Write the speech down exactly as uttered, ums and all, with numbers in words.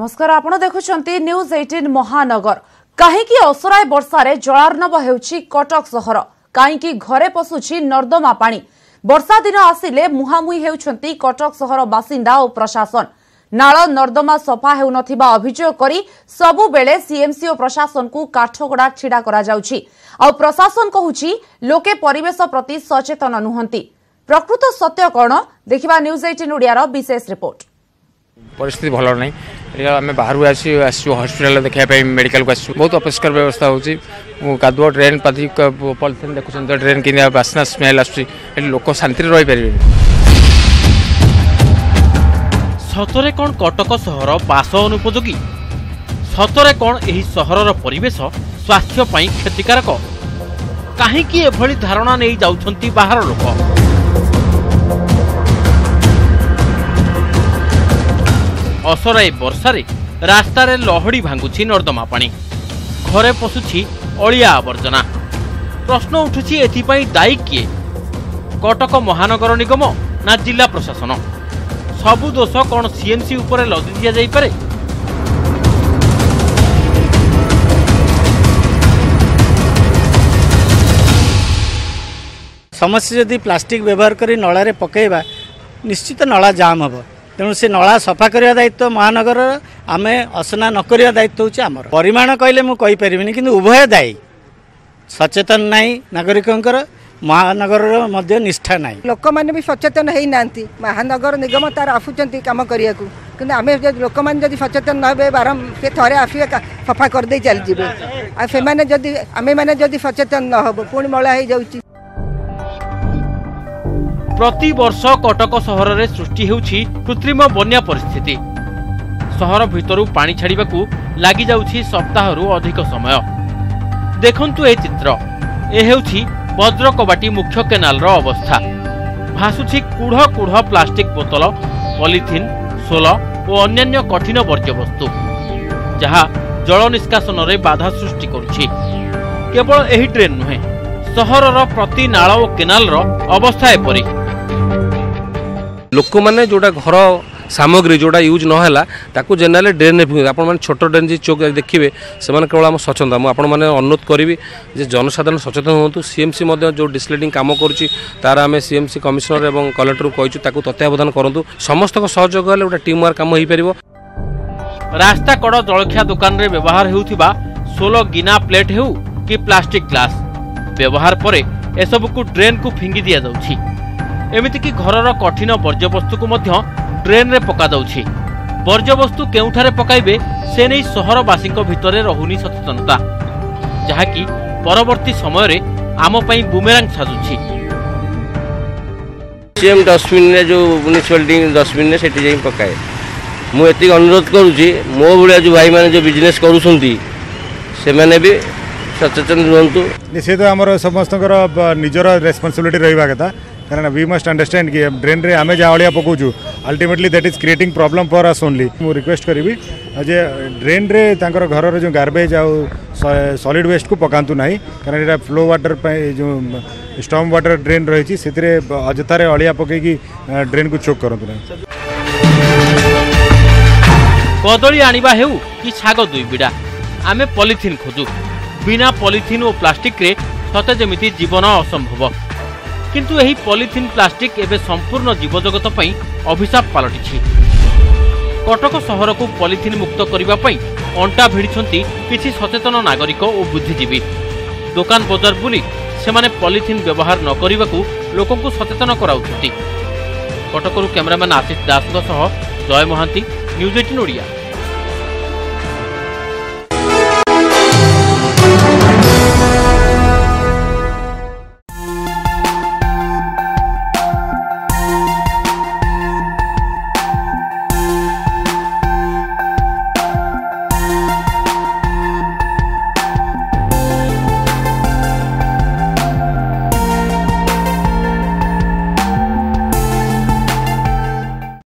नमस्कार आपण देखुछंती न्यूज अठारह महानगर काहेकि असराय वर्षारे जलार्णव हेउछि कटक सहर काहेकि घरे पसुछि नर्दमा पानी वर्षा दिन आसिले मुहामुही हेउछंती कटक सहर बासिंदा और प्रशासन नाळ नर्दमा सफा हेउ नथिबा अभियोग करी सबु बेले सीएमसी और प्रशासन को काठगोड़ा छिड़ा करा जाउछि आ प्रशासन कहूछि लोके परिवेश प्रति सचेतन नुहंती प्रकृत सत्य कोन देखिबा न्यूज अठारह ओडिया रो विशेष रिपोर्ट। परिस्थिति भल ना आम बाहर आसी हस्पिटाल देखा मेडिकल को आस बहुत अपरिष्कार व्यवस्था होची कादुआ ड्रेन पाती पॉलिथिन देखुं ड्रेन कि बास्ना स्मेल आस लोक शांति रही पारे। सतरे कौन कटक सहर बास अनुपयोगी सतरे कौन एही सहरर परिवेश स्वास्थ्य पाई क्षतिकारक काहेकि एभली धारणा नहीं जाउछंती बाहर लोक। असराय वर्षारे रास्तार लहड़ी भांगुछि नर्दमा पानी घरे पशुछि अलिया आवर्जना प्रश्न उठुछि एथिपाई दायी किए कटक महानगर निगम ना जिला प्रशासन सबु दोष कौन सीएमसी उपरे लदी दिया जाई पारे। समस्या जदि प्लास्टिक व्यवहार करी नळारे पकेइबा निश्चित नळा जाम हबो तेणु से नला सफा करने दायित्व महानगर आम असना नक दायित्व हूँ आम परिमाण कहले मुझे पारिनी कि उभय दायी सचेतन नाई नागरिकंकर महानगर मध्य निष्ठा नाई लोक मैंने भी सचेतन है ना महानगर निगम तार आसुच्च कम करने कि आम लोक मैंने सचेतन न हे बारम से थे आसवे सफा करदे चलजे आम मैंने जदि सचेतन न हो पुणी मला हो जाऊँ। प्रति वर्ष कटक सहर रे सृष्टि हेउछि कृत्रिम बन्या परिस्थिति सहर भितरु पानी छाड़िबाकू लागि जाउछि सप्ताहरु अधिक समय। देखंतु ए चित्र ए हेउछि वज्रकबाटी मुख्य केनाल रो अवस्था भासुछि कुढ़ कुढ़ प्लास्टिक बोतल पॉलिथिन सोल और अन्यान्य कठिन वर्ज्यवस्तु जहा जल निष्कासन रे बाधा सृष्टि करुछि। केवल एही ड्रेन नुहे सहरर प्रति नाळ और केनाल रो अवस्था एपरि लोक मैंने जोटा घर सामग्री जोटा यूज नहला ताकू जेनराली ड्रेन में आप छोट ड्रेन जी चौक देखिए से केवल आम सचेतन मुझे अनुरोध करी जे जनसाधारण सचेतन हूँ। सीएमसी जो डिस्लेटिंग कम कर आम सीएमसी कमिशनर और कलेक्टर को कहीचु तत्वावधान करूँ समस्त सहयोग हेल्ले गोटे टीम वर्क कम हो पार। रास्ता कड़ जलखिया दुकान रे व्यवहार हेउथिबा सोलो गिना प्लेट हेउ कि प्लास्टिक ग्लास व्यवहार परे एसबु को ड्रेन को फिंगी दिया जाउछि एमिति कि घरर कठिन वर्ज्यवस्तु को मध्य ड्रेन रे पका जाउछि। वर्ज्यवस्तु केउठारे पकाइबे से नै सहरवासी भितरे रहुनी सचेतनता जहाँकि परवर्ती समय रे आम पई बुमेरांग साजुछि। सीएम डस्टबिन रे जो म्युनिसिपालिटी डस्टबिन रे सेठी जाई पकाए मु एति अनुरोध करूछि मो भलिया जो भाई माने जो बिजनेस करूछंती से माने भी सचेतन रुहंतु। निश्चित आमर समस्त निजर रेस्पॉन्सिबिलिटी रहिबा कथा कारण वी मस्ट अंडरस्टैंड कि ड्रेन रे आमे जा अलिया पकाउछु ultimately that is creating problem for us only. मु रिक्वेस्ट करिवि जे ड्रेन रे तांकर घरर जो गार्बेज आ सॉलिड वेस्ट को पकांतु नाही कारण एटा फ्लो वाटर पे जो स्टॉर्म वाटर ड्रेन रही सेतिरे अजतारे अलिया पकेकी ड्रेन को चोक करंतु नाही। कदली आनिबा हेउ कि छाग दुई बिडा आमे पॉलिथिन खोजु बिना पॉलिथिन और प्लास्टिक रे सते जेमिति जीवन असंभव किंतु एही पॉलिथिन प्लास्टिक एबे संपूर्ण जीवजगत पई अभिशाप पलटिछि। कटक सहर को पॉलिथिन मुक्त करिबा पई अंटा भिड़िछंती किछि सचेतन नागरिक और बुद्धिजीवी दुकान बजार बुली सेमाने पॉलिथिन व्यवहार न करिबाकू लोकंकु सचेतन कराउछंती। कटकरू कैमरामैन आशीष दासଙ୍କ सह जय महांती न्यूज अठारह ओडिया।